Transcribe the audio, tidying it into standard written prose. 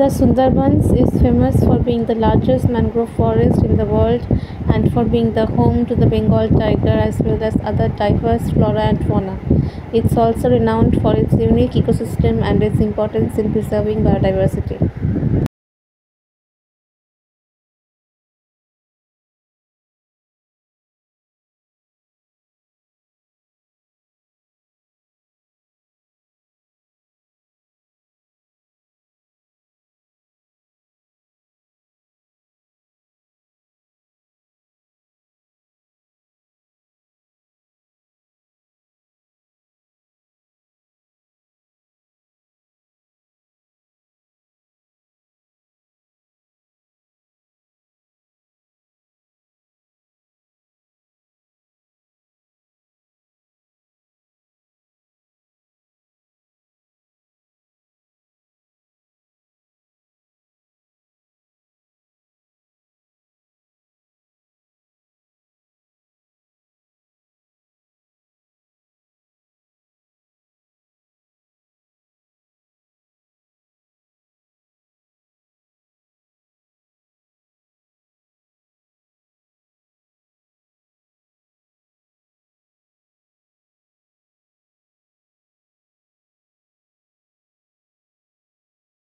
The Sunderbans is famous for being the largest mangrove forest in the world and for being the home to the Bengal tiger as well as other diverse flora and fauna. It's also renowned for its unique ecosystem and its importance in preserving biodiversity.